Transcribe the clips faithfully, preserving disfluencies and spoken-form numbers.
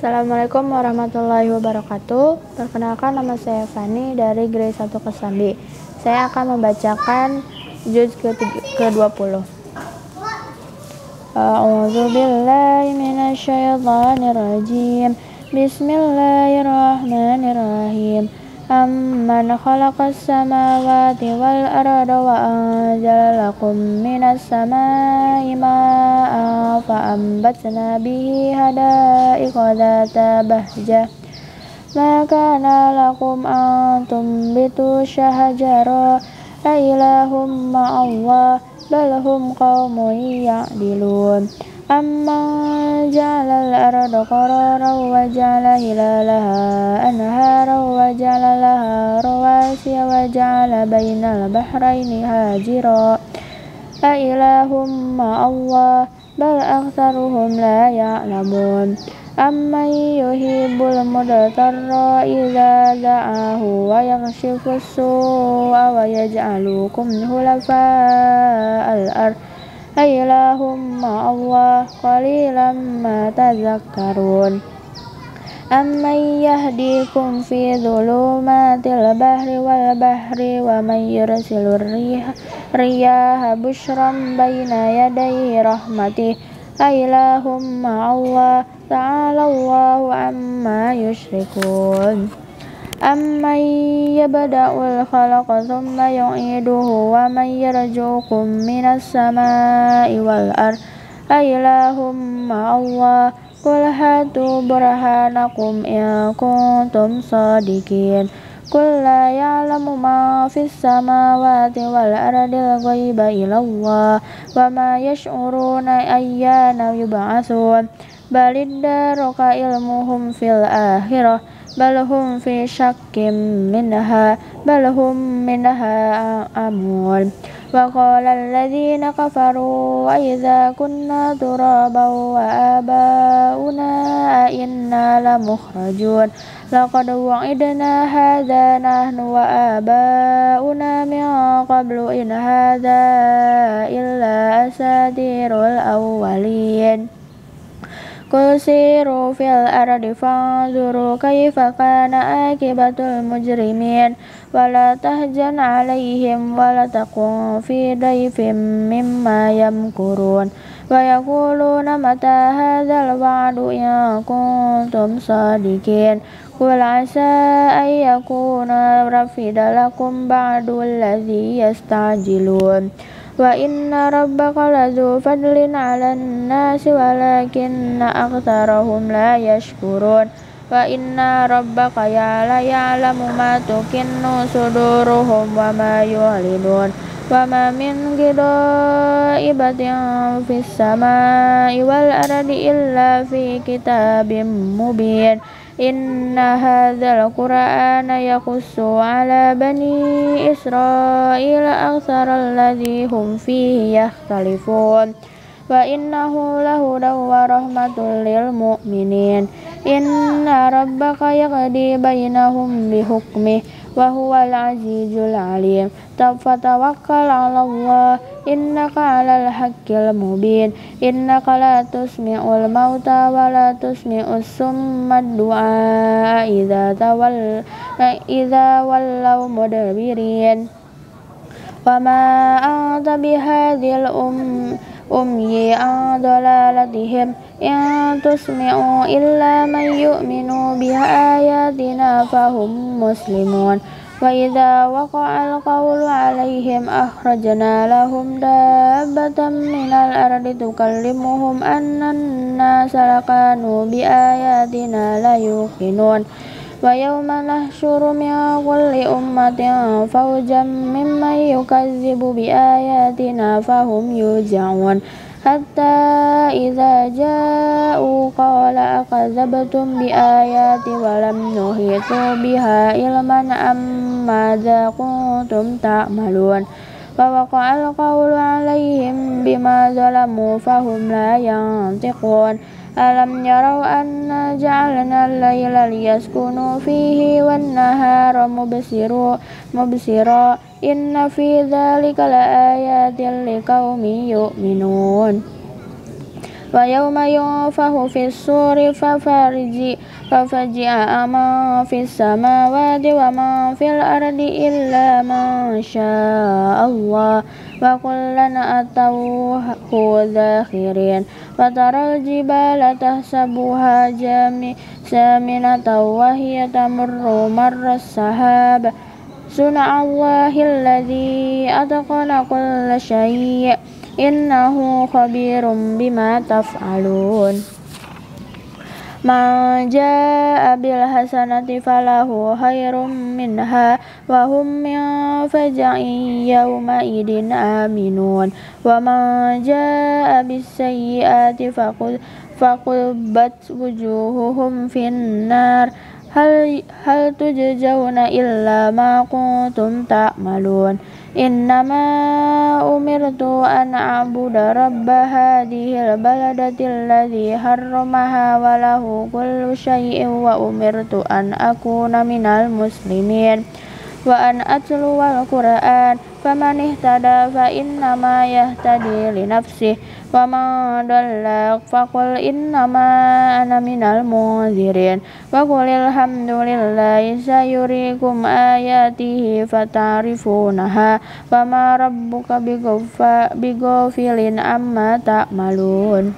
Assalamualaikum warahmatullahi wabarakatuh. Perkenalkan, nama saya Fani dari grade satu Kesambi. Saya akan membacakan juz ke dua puluh. A'udzu billahi minasyaitonir rajim. Bismillahirrahmanirrahim. Amman khalaqas samawati wal arda wa anzala lakum minas samai ma'an fa ambatna bihi hadaiqa dzata bahjah ma kana lakum an tumbitu syahjara a ilahum ma'allah bal hum qaumun ya'dilun. Amman ja'alal arda qararan wa ja'ala hilalaha anharan wa ja'ala laha rawasiya wa ja'ala bainal bahraini hajira a ilahum ma'allah bal aktsaruhum la ya'lamun. Amman yuhibbul mudtarra idza da'ahu wa yakshifus su'a wa yaj'alukum khulafa'al ard ailahum ma'allah qalilan ma tazakkarun. Amman yahdikum fi dhulumatil bahri wal bahri wa man yursilur riyaha bushran bayna yaday rahmatih ailahum ma'allah ta'alallahu amma yushrikun. Amman yabda'ul khalqa thumma yu'iduhu wa man yarzuqukum minas samai wal ard ailahum ma'allah qul hatu burhanakum in kuntum shadiqin. Qul la ya'lamu ma fis samawati wal ardil ghaiba illallah wa ma yash'uruna ayyana yub'atsun balid daruka ilmuhum fil akhirah bal hum fi syakkim minha bal hum minha amun. Wa qala alladhina kafaru wa idza kunna turaban wa abauna a inna lamukhrajun laqad wa'idna hadza nahnu wa abauna min qablu in hadza illa asatirul awwalin. Qul siru fil ardi fanzuru kaifa kana akibatul mujrimin wa la tahzan alaihim wa la taqum fi dayfin mimma yamkurun wa yaquluna mata hadzal wa'du in kuntum shadiqin. Qul asa an yakuna rafida lakum ba'du alladhi yastajilun. Wa inna rabbaka lazu fadlin 'alan nasi walakinna aktsarahum la yashkurun. Wa inna rabbaka la ya'lamu ma tukinnu suduruhum wa ma yu'linun. Wa ma min ghaibatin fis samai wal ardi illa fi kitabim mubin. Inna hadzal qur'ana yaqussu 'ala bani Israila aktsaral ladzi hum fihi yakhtalifun wa innahu lahudan wa rahmatul lil mu'minin. Inna rabbaka yaqdi bainahum bihukmihi wa huwal azizul alim. Tafatawakkal 'alallah innaka 'alal haqqil mubin. Innaka la tusmi'ul mauta wa la tusmi'us summa du'a idza tawalla idza wallaw mudbirin. Wa ma anta bihadzal um umyi an dalalatihim in tusmi'u illa man yu'minu biayatina fahum muslimun. Wa idza waqa'al qawlu 'alaihim akhrajna lahum dabbatan minal ardi tukallimuhum annan nasa kanu biayatina la yuqinun. Wa yawma nahsyuru min kulli ummatin fawjan mimman yukazzibu biayatina fahum yuz'un hatta idza ja'u qala akadzabtum biayati wa lam nuhitu biha ilman amma za kuntum ta'malun. Wa waqa'al qawlu 'alaihim bima zalamu fahum la yantiqun. Alam yarau anna ja'alna al-laila liyaskunu fihi wan nahara mubsira mubsira inna fi dzalika laayatin liqaumin yu'minun. ويوم ينفخ في الصور ففرج ففجع من في السماوات ومن في الأرض إلا من شاء الله وكلا أتوه داخرين وترى الجبال تحسبها جامدة وهي تمر مر السحاب صنع الله الذي أتقن كل شيء إنه خبير بما تفعلون من جاء بالحسنة فله خير منها وهم من فزع يومئذ آمنون ومن جاء بالسيئات فكبت وجوههم في النار هل, هل تجزون إلا ما كنتم تعملون إنما أمرت أن أعبد رب هذه البلدة الذي حرمها وله كل شيء وأمرت أن أكون من المسلمين وأن أتلو القرآن فمن اهتدى فإنما يهتدي لنفسه ومن ضل فقل إنما أنا من المنذرين وقل الحمد لله سيريكم آياته فتعرفونها وما ربك بغافل عما تعملون.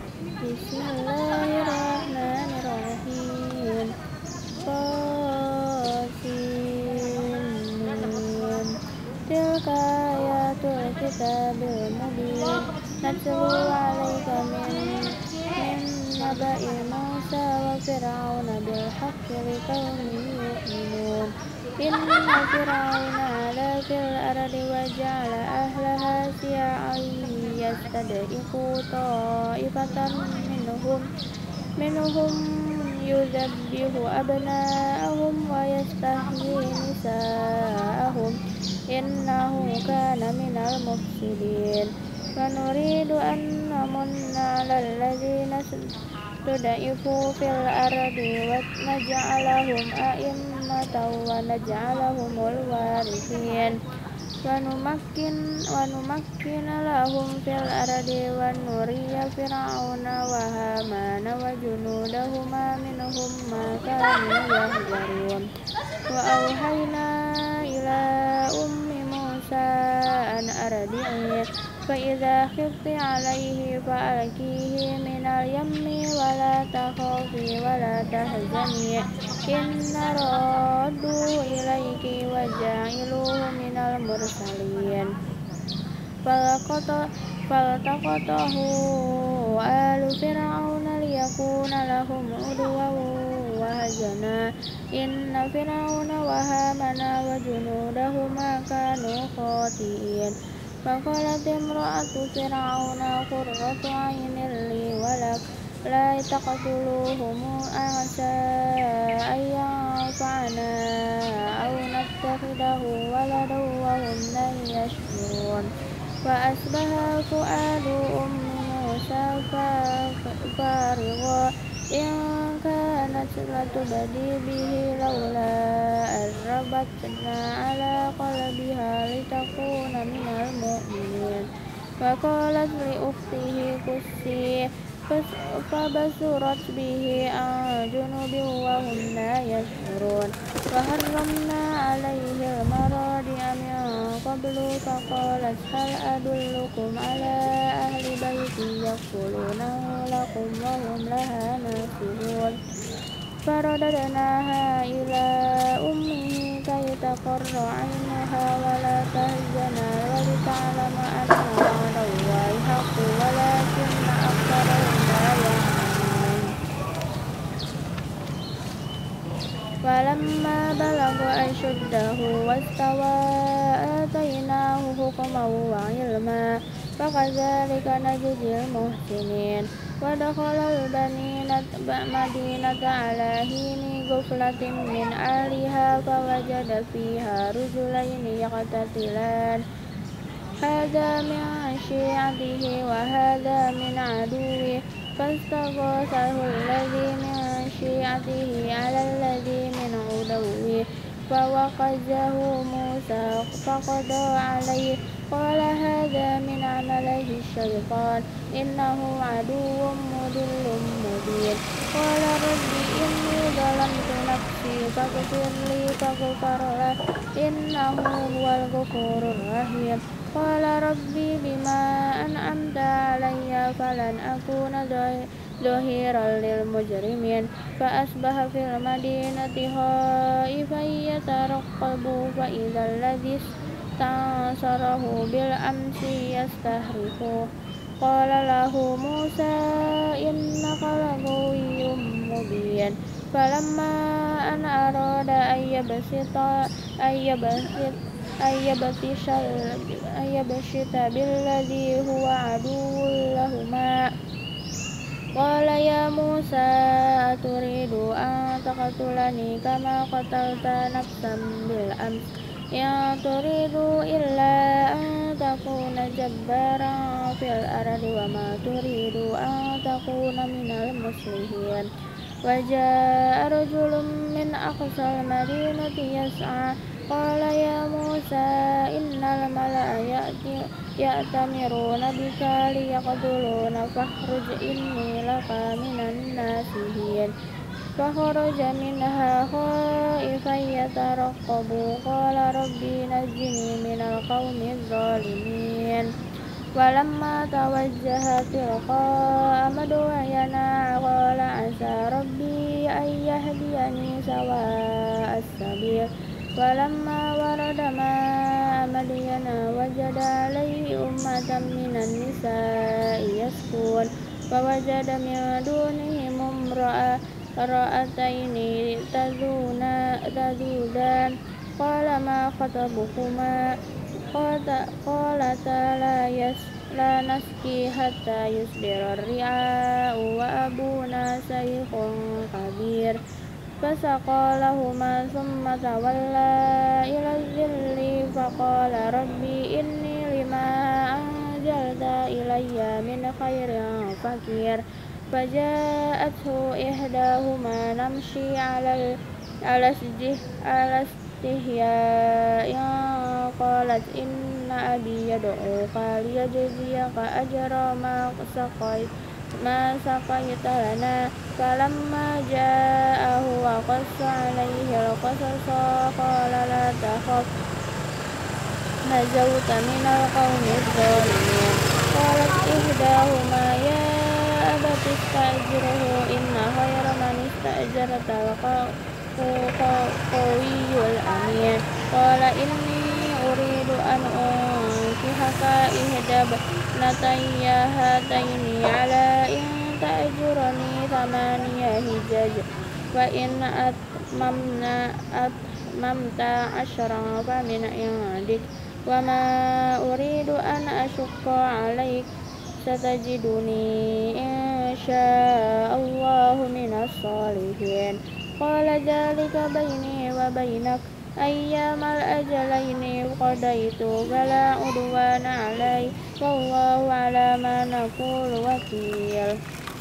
تلك آيات الكتاب المبين نتلو عليك من من نبأ موسى وفرعون بالحق لقوم يؤمنون إن فرعون علا في الأرض وجعل أهلها شيعا يستضعف طائفة منهم منهم يذبح أبناءهم ويستحيي نساءهم إنه كان من المفسدين ونريد أن نمن على الذين استضعفوا في الأرض ونجعلهم أئمة ونجعلهم الوارثين ونمكن, ونمكن لهم في الأرض ونري فرعون وهامان وجنودهما منهم ما كانوا يحذرون وأوحينا إلى أم موسى أن أرضعيه فإذا خفت عليه فألقيه من اليم ولا تخافي ولا تحزني إنا رادوه إليك وجاعلوه من المرسلين فالتقطه آل فرعون ليكون لهم عدوا وهزنا إن فرعون وهامان وجنودهما كانوا خاطئين فقالت امرأة فرعون قرة عين لي ولك لا تقتلوهم عسى أن ينفعنا أو نتخذه ولدا وهم لا يشعرون فأصبح فؤاد أم موسى فارغا إن كانت لتبدي به لولا أن ربطنا على قلبها لتكون من المؤمنين فقالت لأخته قصيه فبصرت به عن جنب وهم لا يشعرون وحرمنا عليه المراضع من قبل فقالت هل أدلكم على أهل بيت يكفلونه لكم وهم لها ناصحون فرددناها إلى أمه كي تقر عينها ولا تحزن ولتعلم أن وعد الله حق ولكن أكثرهم لا يعلمون فلما بلغ أشده واستوى آتيناه حكما وعلما فكذلك نجزي المحسنين ودخل المدينة على حين غفلة من أهلها فوجد فيها رجلين يقتتلان هذا من شيعته وهذا من عدوه فاستغاثه الذي من شيعته على الذي من عدوه فوقزه موسى فقضى عليه قال هذا من عمله الشيطان إنه عدو مضل مبين قال رب إني ظلمت نفسي فاغفر لي فغفر له إنه هو الغفور الرحيم قال ربي بما أنعمت علي فلن أكون ظهيرا للمجرمين فأصبح في المدينة خائفا يترقب فإذا الذي استنصره بالأمس يستهرفه قال له موسى إنك لغوي مبين فلما أن أراد أن يبسط أن يبسط أن يبطش أن يبسط بالذي هو عدو لهما قال يا موسى أتريد أن تقتلني كما قتلت نفسا بالأمس إن تريد إلا أن تكون جبارا في الأرض وما تريد أن تكون من المصلحين وجاء رجل من أقصى المدينة يسعى قال يا موسى إن الملأ يأتمرون بك ليقتلون فاخرج إني لك من الناصحين فخرج منها خائفا يترقب قال ربي نجني من القوم الظالمين ولما توجه تلقاء مدين قال عسى ربي أن يهديني سواء السبيل ولما ورد ماء مدين وجد عليه أمة من النساء يسقون فوجد من دونهم امرأتين تذودان قال ما خطبكما قالتا لا لا نسقي حتى يصدر الرعاء وأبونا شيخ كبير فسقى لهما ثم تولى إلى الظل فقال ربي إني لما أنزلت إلي من خير فقير فجاءته إحداهما نمشي على على استحياء قالت إن أبي يدعوك ليجزيك أجر ما سقيت ما سقيت لنا فلما جاءه وقص عليه القصص قال لا تخف نجوت من القوم الظالمين قالت إحداهما يا أبت استأجره إن خير من استأجرت القوي الأمين قال إني أريد أن أنكحك إحدى ابنتي هاتين على إن تأجرني ثمانية حجج فإن أتممت عشرا فمن عندك وما أريد أن أشق عليك ستجدني إن شاء الله من الصالحين قال ذلك بيني وبينك أيام الأجلين قضيت فلا عدوان علي والله على ما نقول وكيل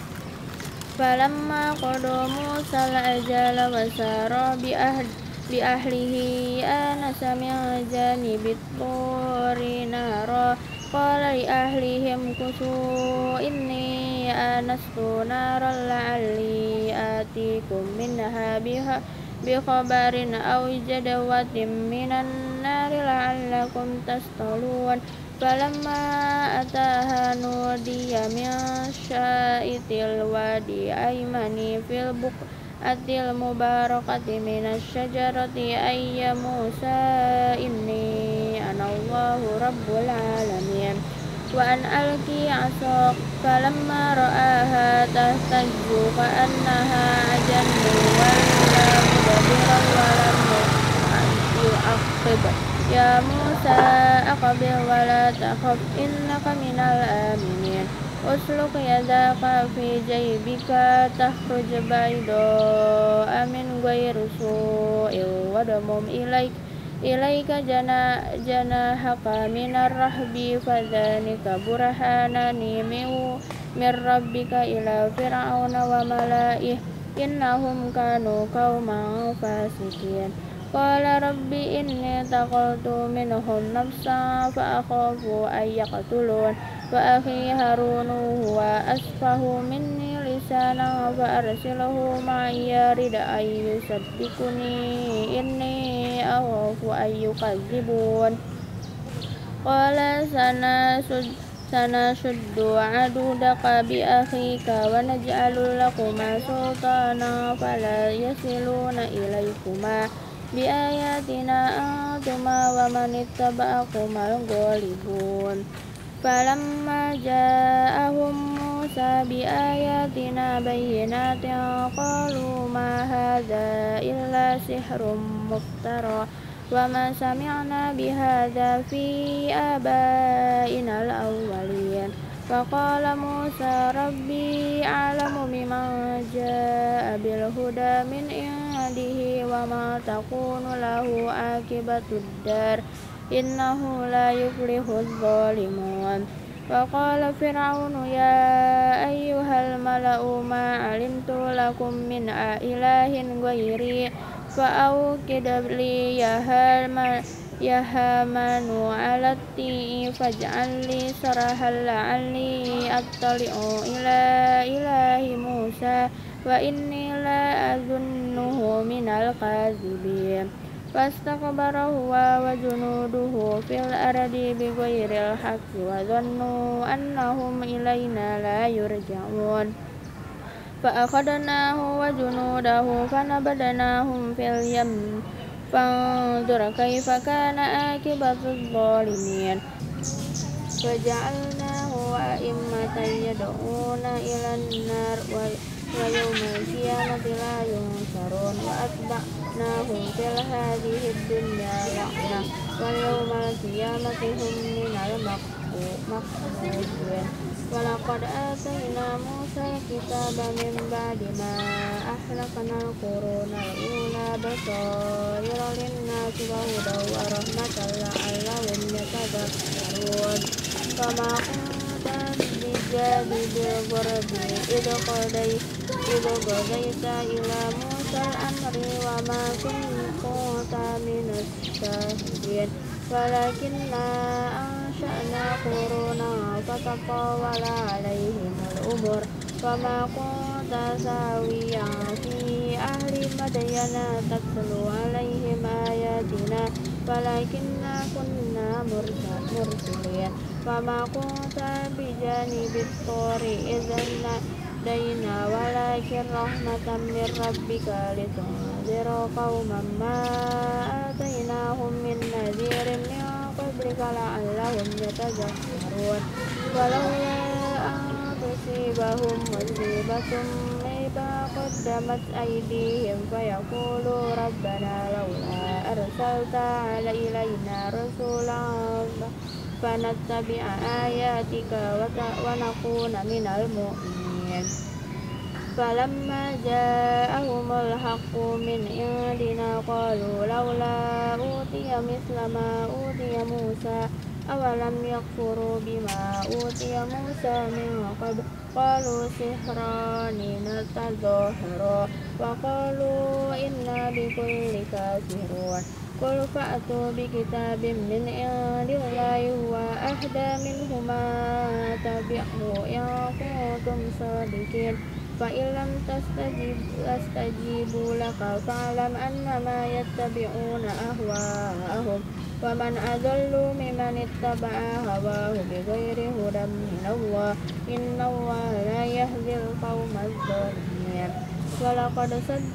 فلما قضى موسى الأجل وسار بأهله آنس من جانب الطور نارا قال لأهلهم كثوا إني آنست نارا لعلي آتيكم منها بها بخبر أو جدوة من النار لعلكم تصطلون فلما أتاها نودي من شائط الوادي أيمن في البقعة المباركة من الشجرة أي يا موسى إني أنا الله رب العالمين وأن ألقي عصاك فلما رآها تهتز كأنها عجن ولا مدبرا ولم يعقب يا موسى أقبل ولا تخف إنك من الآمنين أسلك يدك في جيبك تخرج بيضاء من غير سوء واضمم إليك إليك جناحك من الرهب فذلك برهانان من ربك إلى فرعون وملئه إنهم كانوا قوما فاسقين قال رب إني اتخذت منهم نفسا فأخاف أن يقتلون وأخي هارون هو أفصح مني لسانا فأرسله معي يرد أن يصدقني إني أخاف أن يكذبون قال سنشد سنشد عضدك بأخيك ونجعل لكما سلطانا فلا يصلون إليكما بآياتنا أنتما ومن اتبعكما الغالبون فلما جاءهم موسى بآياتنا بينات قالوا ما هذا إلا سحر مفترى وما سمعنا بهذا في آبائنا الأولين فقال موسى ربي أعلم بمن جاء بالهدى من عنده وما تكون له عاقبة الدار إنه لا يفلح الظالمون وقال فرعون يا أيها الملأ ما علمت لكم من إله غيري فأوقد لي يا هامان على الطين فاجعل لي صرحا لعلي أطلع إلى إله موسى وإني لا أظنه من الكاذبين فاستكبر هو وجنوده في الأرض بغير الحق وظنوا أنهم إلينا لا يرجعون فأخذناه وجنوده فنبذناهم في اليم فانظر كيف كان عاقبة الظالمين فجعلناه أئمة يدعون إلى النار ويوم القيامة لا ينصرون وأتبعناهم في هذه الدنيا لعنة ويوم القيامة هم من المقبولين ولقد آتينا موسى الكتاب من بعد ما أهلكنا القرون الأولى بصائر للناس وهدى ورحمة لعلهم يتذكرون فما كنت بجانب الغرب إذ قضيت إلى موسى الأمر وما كنت من الشاهدين ولكننا أنشأنا قرونا فتطاول عليهم الأمر وما كنت ساويا في أهل مدين تتلو عليهم آياتنا ولكننا كنا مرسلين وما كنت بجانب الطور إذ نادينا ولكن رحمة من ربك لتنذر قوما ما آتيناهم من نذير من قبلك لعلهم يتذكرون ولولا أن تصيبهم مصيبة بما قدمت أيديهم فيقولوا ربنا لولا أرسلت إلينا رسولا فنتبع آياتك ونكون من المؤمنين فلما جاءهم الحق من عندنا قالوا لولا أوتي مثل ما أوتي موسى أولم يكفروا بما أوتي موسى من قبل قالوا سحران نتظاهرا وقالوا إنا بكل كافرون قل فأتوا بكتاب من عند الله هو أهدى منهما تبعه إن كنتم صادقين فإن لم تستجيبوا لك فاعلم أنما يتبعون أهواءهم ومن أضل ممن اتبع هواه بغير هدى من الله إن الله لا يهدي القوم الظالمين ولقد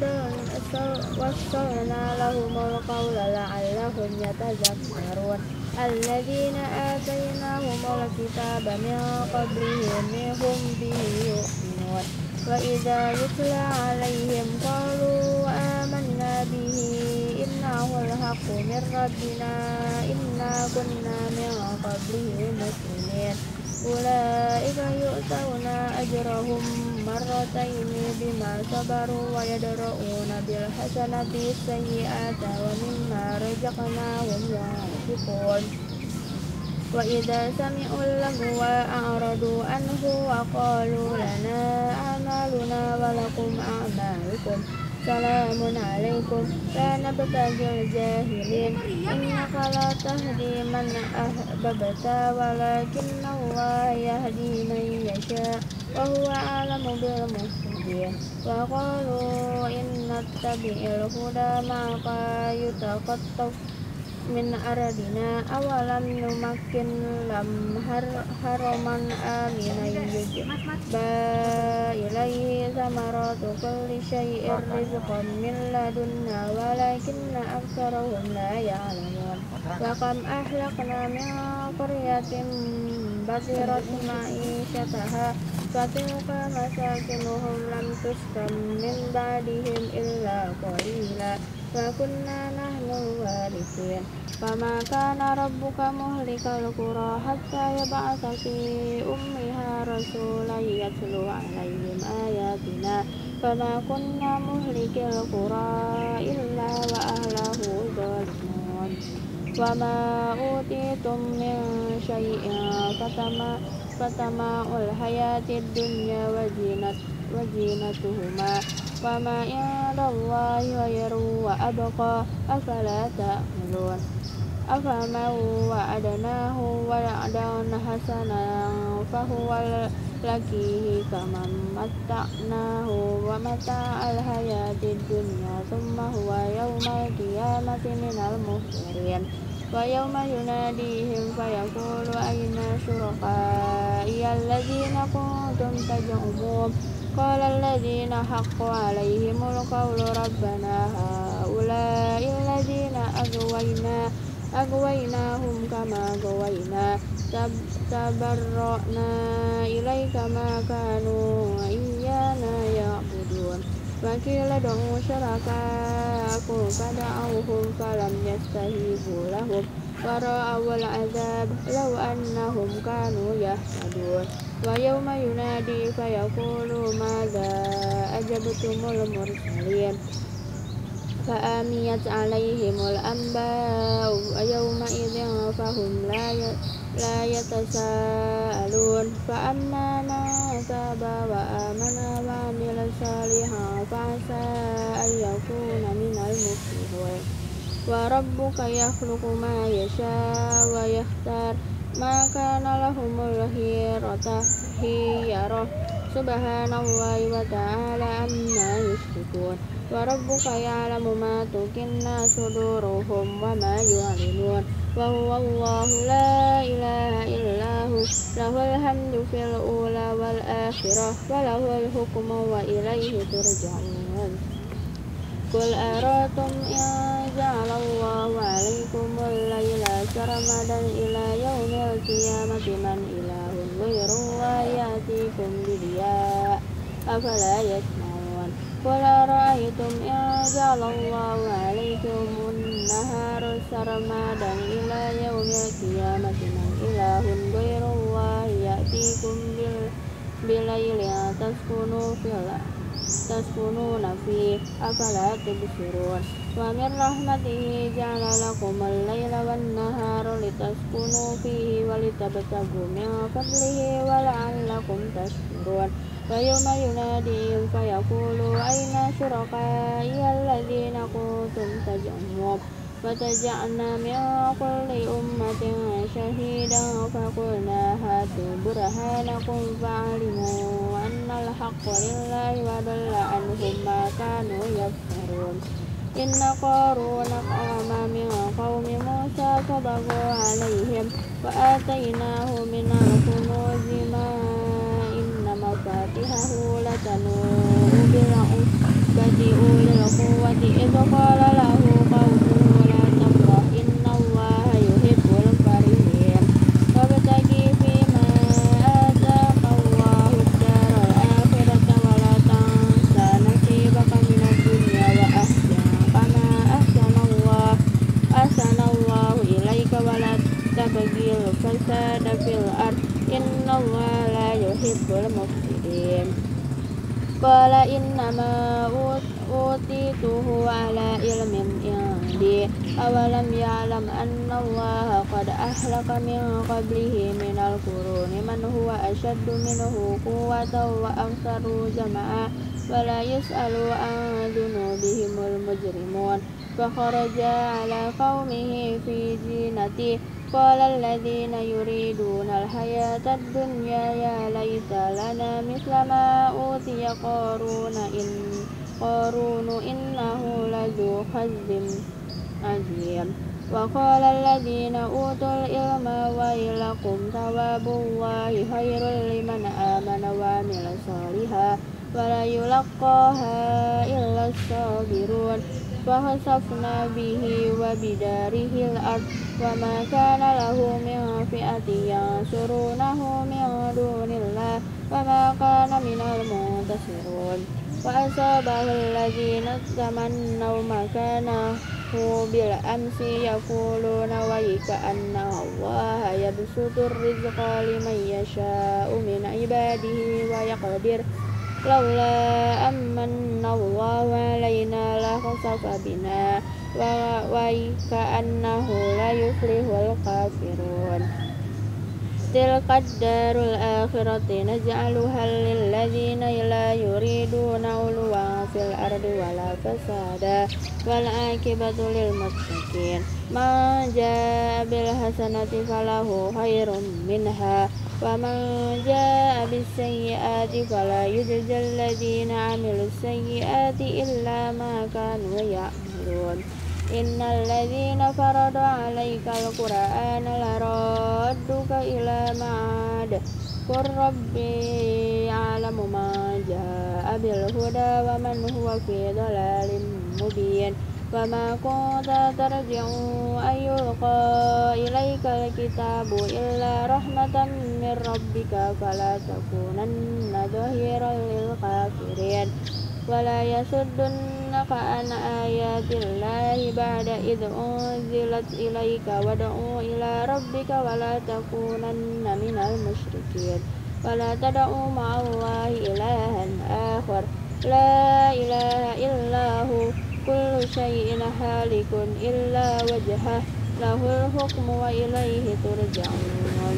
وصلنا لهم القول لعلهم يتذكرون الذين آتيناهم الكتاب من قبلهم هم به يؤمنون وإذا يتلى عليهم قالوا آمنا به إنه الحق من ربنا إنا كنا من قبله مسلمين أولئك يؤتون أجرهم مرتين بما صبروا ويدرؤون بالحسنة السيئات ومما رزقناهم ينفقون وإذا سمعوا اللغو أعرضوا عنه وقالوا لنا أعمالنا ولكم أعمالكم سلام عليكم لا نبتغي الجاهلين إنك لا تهدي من أحببت ولكن الله يهدي من يشاء وهو أعلم بالمهتدين وقالوا إن نتبع الهدى معك يتخطف من أرضنا أولم نمكن لهم حرما آمنا يجبى إليه ثمرات كل شيء رزقا من لدنا ولكن أكثرهم لا يعلمون وكم أهلكنا من قرية بطرت معيشتها فتلك مساكنهم لم تسكن من بعدهم إلا قليلا وكنا نحن الوارثين فما كان ربك مهلك القرى حتى يبعث في أمها رسولا يتلو عليهم آياتنا فما كنا مهلك القرى إلا وأهله ظالمون وما أوتيتم من شيء فتماع الحياة الدنيا وزينة وزينتهما وما عند الله خير وأبقى أفلا تأكلون أفمن وعدناه وعدا حسنا فهو لقيه كمن متعناه ومتاع الحياة الدنيا ثم هو يوم القيامة من المحضرين ويوم يناديهم فيقول أين شركائي الذين كنتم تزعمون قال الذين حق عليهم القول ربنا هؤلاء الذين أغوينا أغويناهم كما غوينا تبرأنا إليك ما كانوا إيانا يعبدون وقيل ادعوا شركاءكم فدعوهم فلم يستجيبوا لهم ورأوا العذاب لو أنهم كانوا يهتدون ويوم ينادي فيقول ماذا أجبتم المرسلين فآميت عليهم الأنباء يومئذ فهم لا يتساءلون فأما من تاب وآمن وعمل صالحا فعسى أن يكون من المفلحين وربك يخلق ما يشاء ويختار ما كان لهم الخيرة خيرة سبحان الله وتعالى عما يشركون وربك يعلم ما تكن صدورهم وما يعلنون وهو الله لا إله إلا هو له الحمد في الأولى والآخرة وله الحكم وإليه ترجعون قل أراكم إن جعل الله عليكم الليل سرمدا إلى يوم القيامة من إله غير الله يأتيكم بضياء أفلا يسمعون قل أرأيتم إن جعل الله عليكم النهار سرمدا إلى يوم القيامة من إله غير الله يأتيكم بليل تسكنوا فيه تسكنون فيه أفلا تبصرون ومن رحمته جعل لكم الليل والنهار لتسكنوا فيه ولتبتغوا من فضله ولعلكم تشكرون ويوم يناديهم فيقول أين شركائي الذين كنتم تزعمون وتجعلنا من كل أمة شهيدا فقلنا هاتوا برهانكم فعلموا أن الحق لله وضل عنهم ما كانوا يفترون إن قارون قام من قوم موسى فبغوا عليهم وآتيناه من الكنوز ما إن مفاتحه لتنوء بالعصبة أولي القوة إذ قال له قومه لا تفرح إن الله يحب الفرحين وابتغ فيما آتاك الله الدار الآخرة ولا تنس نصيبك من الدنيا وأحسن كما أحسن الله أحسن الله إليك ولا تبغ الفساد في الأرض إن الله لا يحب المفسدين قال إنما أوتيته على علم عندي أولم يعلم أن الله قد أهلك من قبله من القرون من هو أشد منه قوة وأكثر جمعا ولا يسأل عن ذنوبهم المجرمون فخرج على قومه في زينته قال الذين يريدون الحياة الدنيا يا ليت لنا مثل ما أوتي قارون إن قارون إنه لذو حظ عظيم وقال الذين أوتوا العلم ويلكم ثواب الله خير لمن آمن وعمل صالحا ولا يلقاها إلا الصابرون فخسفنا به وبداره الأرض وما كان له من فئة ينصرونه من دون الله وما كان من المنتصرين وأصابه الذين تمنوا مكانه بالأمس يقولون ويكأن الله يبسط الرزق لمن يشاء من عباده ويقدر لولا أمن الله علينا لخسف بنا وكأنه لا يفلح الكافرون تلك الدار الآخرة نجعلها للذين لا يريدون علوا في الأرض ولا فسادا والعاقبة للمتقين من جاء بالحسنة فله خير منها ومن جاء بالسيئات فلا يجزى الذين عملوا السيئات إلا ما كانوا يعملون إن الذين فرضوا عليك القرآن لرادك إلى معاد قل ربي يعلم من جاء بالهدى ومن هو في ضلال مبين وما كنت ترجع أن يلقى إليك الكتاب إلا رحمة من ربك فلا تكونن ظهيرا للكافرين ولا يصدنك عن آيات الله بعد إذ أنزلت إليك وادع إلى ربك ولا تكونن من المشركين ولا تدع مع الله إلها آخر لا إله إلا هو كل شيء هالك إلا وجهه له الحكم وإليه ترجعون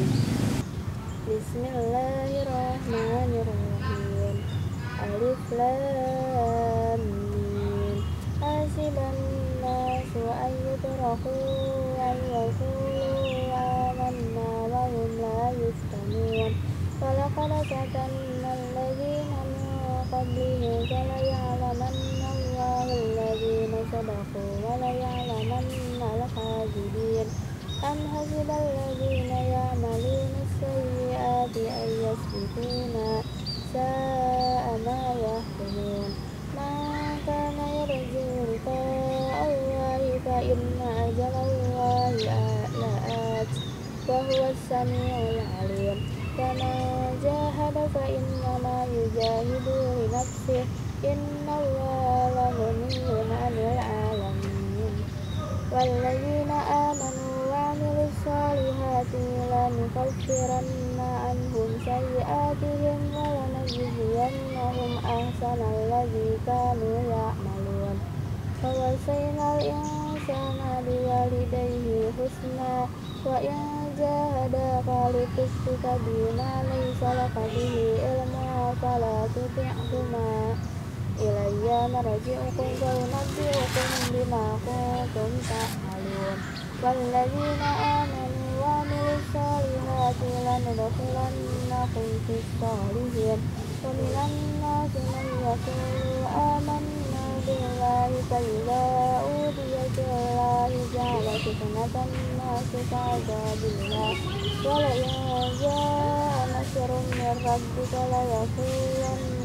بسم الله الرحمن الرحيم ألف لام ميم حسب الناس أن يتركوا أن يقولوا آمنا وهم لا يفتنون ولقد فتنا الذين من قبلهم فليعلمن الله الذين صدقوا وليعلمن الكاذبين أم حسب الذين يعملون السيئات أن يسبقونا ساء ما يحكمون من كان يرجو لقاء الله فإن أجل الله لآت وهو السميع العليم فمن جاهد فإنما يجاهد لنفسه إن الله لغني عن العالمين والذين آمنوا وعملوا الصالحات لنكفرن عنهم سيئاتهم ولنجزينهم أحسن الذي كانوا يعملون ووصينا الإنسان بوالديه حسنا وإن جاهداك لتشرك بما ليس لك به علم فلا تطعهما إلي مرجعكم فأنبئكم بما كنتم تعملون والذين آمنوا وعملوا الصالحات لندخلنكم في الصالحين ومن الناس من يقول آمنا بالله فإذا أوذي في الله جعل فتنة الناس كعذاب الله ولئن جاء نصر من ربك ليقولن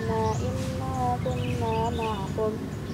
إنا كنا معكم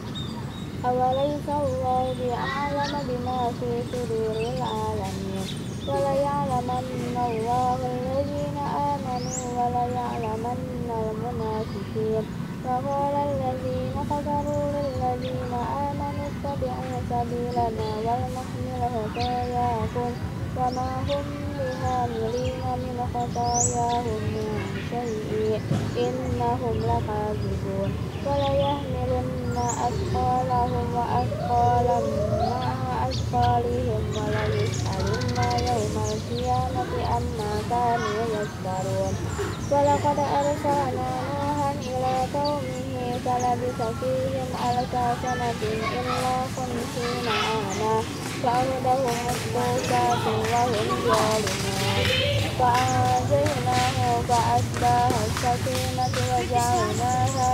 أوليس الله بأعلم بما في صدور العالمين وليعلمن الله الذين آمنوا وليعلمن المنافقين وقال الذين كفروا للذين آمنوا اتبعوا سبيلنا ولنحمل خطاياكم وما هم بحاملين من خطاياهم من شيء إنهم لكاذبون وليحملن أثقالهم وأثقالا مع أثقالهم وليسألن يوم القيامة عما كانوا يفترون ولقد أرسلنا نوحا إلى قومه فلبث فيهم ألف سنة إلا خمسين عاما فأخذهم الطوفان وهم ظالمون فأنجيناه فأصبح السفينة وجعلناها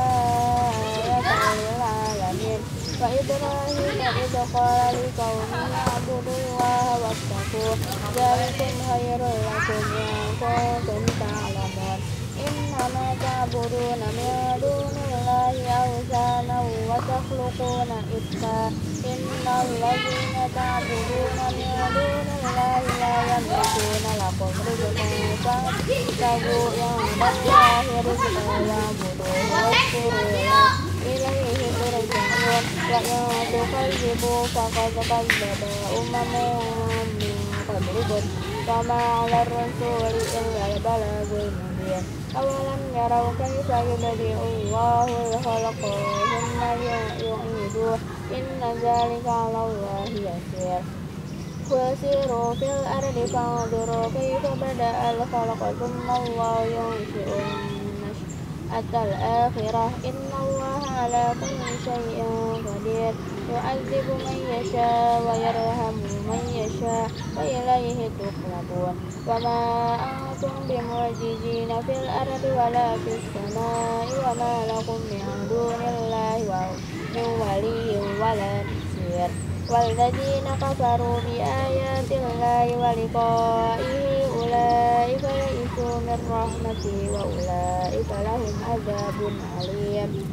آية للعالمين وإبراهيم إذ قال لقومه اعبدوا الله واتقوه ذلكم خير لكم إن كنتم تعلمون إنما تعبدون من دون الله أوثانا وتخلقون إفكا إن الذين تعبدون من دون الله لا يملكون لكم رزقا فابتغوا عند الله رزقا واعبدوه واشكروا له إليه ترجعون وإن تكذبوا فقد كذب أمم من قبلكم وما على الرسول إلا البلاغ المبين أولم يروا كيف يبدئ الله الخلق ثم يعيده إن ذلك على الله يسير وسيروا في الأرض فانظروا كيف بدأ الخلق ثم الله ينشئ النشأة الآخرة إن الله على كل شيء قدير يعذب من يشاء ويرحم من يشاء وإليه تقلبون وما أنتم بمعجزين في الأرض ولا في السماء وما لكم من دون الله من ولي ولا نصير والذين كفروا بآيات الله ولقائه أولئك يئسوا من رحمته وأولئك لهم عذاب أليم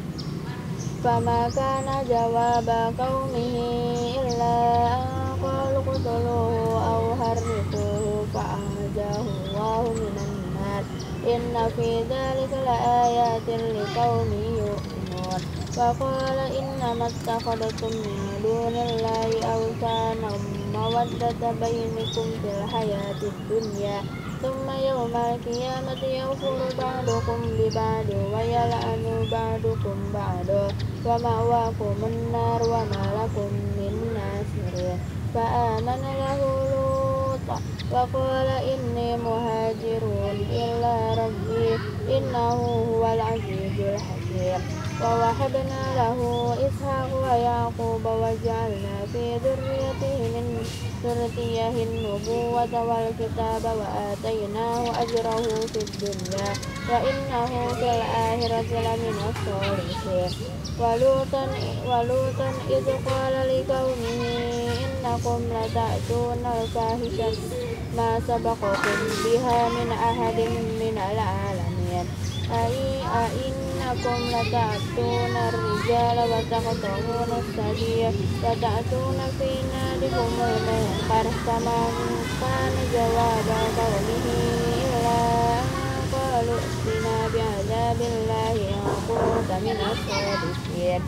فما كان جواب قومه إلا أن قالوا اقتلوه أو حرقوه فأنجاه الله من النار إن في ذلك لآيات لقوم يؤمنون فقال إنما اتخذتم من دون الله أوثانا مودة بينكم في الحياة الدنيا ثم يوم القيامة يكفر بعضكم ببعض ويلعن بعضكم بعضا ومأواكم النار وما لكم من ناصرين فآمن له لوط وقال إني مهاجر إلى ربي إنه هو العزيز الحكيم ووهبنا له إسحاق ويعقوب وجعلنا في ذريته من ذريته النبوة والكتاب وآتيناه أجره في الدنيا وإنه في الآخرة لمن الصالحين ولوطا ولوطا إذ قال لقومه إنكم لتأتون الفاحشة ما سبقكم بها من أحد من العالمين أي أئنكم لتأتون الرجال وتقطعون السبيل وتأتون في نادكم المنكر فما كان جواب قومه إلا أن قالوا ائتنا بعذاب الله إن كنت من الصادقين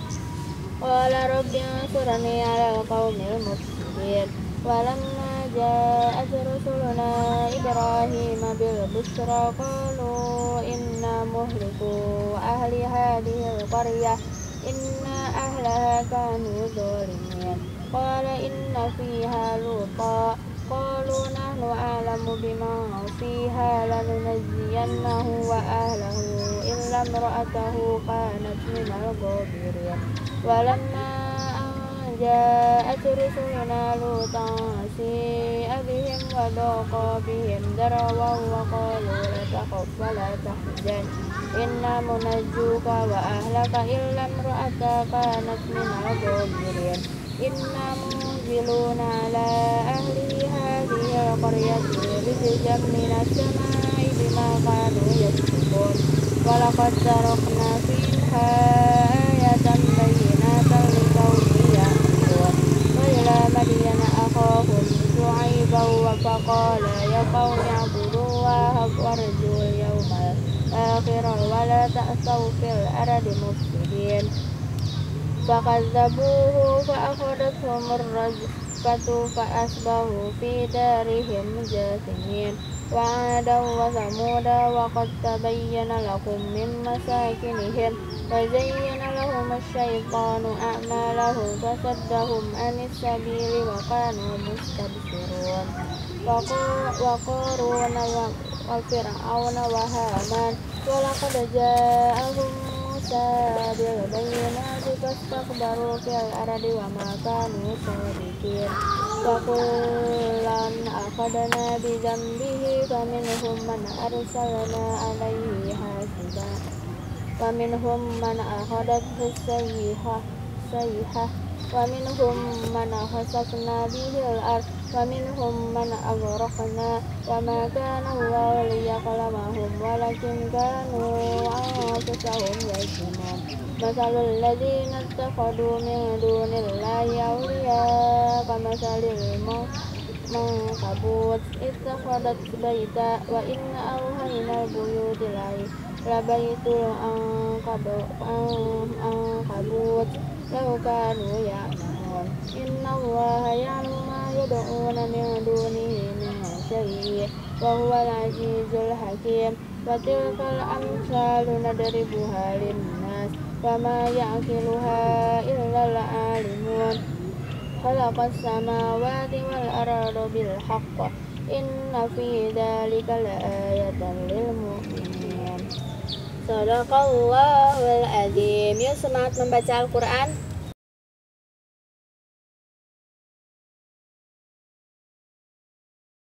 قال رب انصرني على القوم المفسدين ولما جاءت رسلنا إبراهيم بالبشرى قالوا إنا مهلكو أهل هذه القرية إن أهلها كانوا ظالمين قال إن فيها لوطا قالوا نحن أعلم بما فيها لننجينه وأهله إلا امرأته كانت من الغابرين ولما جاءت رسلنا لوطا سيء بهم وضاق بهم ذروا وقالوا لا تخف ولا تحزن إنا منجوك وأهلك إلا امرأتك كانت من الغابرين إنا منزلون على أهل هذه القرية رجزا من السماء بما كانوا يكسبون ولقد تركنا فيها آية بينات لقوم يعقلون وإلى مدين أخاهم شعيبا فقال يا قوم اعبدوا الله وارجوا اليوم الآخر ولا تأسوا في الأرض مفسدين فكذبوه فأخذتهم الملائكة فأصبحوا في دارهم جاثمين وعادا وثمود وقد تبين لكم من مساكنهم وزين لهم الشيطان أعمالهم فصدهم عن السبيل وكانوا مستبصرين وقارون وفرعون وهامان ولقد جاءهم موسى بالبينات فاستكبروا في الأرض وما كانوا سابقين وكلا أخذنا بذنبه فمنهم من أرسلنا عليه حاصبا ومنهم من أخذته الصيحة ومنهم من خسفنا به الأرض ومنهم من أغرقنا وما كان الله ليظلمهم ولكن كانوا أنفسهم يظلمون مثل الذين اتخذوا من دون الله أولياء كمثل العنكبوت اتخذت بيتا وإن أوهن البيوت لبيت العنكبوت لو كانوا يعلمون إن الله يعلم ما يدعون من دونه من شيء وهو العزيز الحكيم وتلك الأمثال نضربها للناس وما يعقلها إلا العالمون خلق السماوات والأرض بالحق إن في ذلك لآية للمؤمنين. Sadaqallahul azim. Yuk semangat membaca Al-Quran.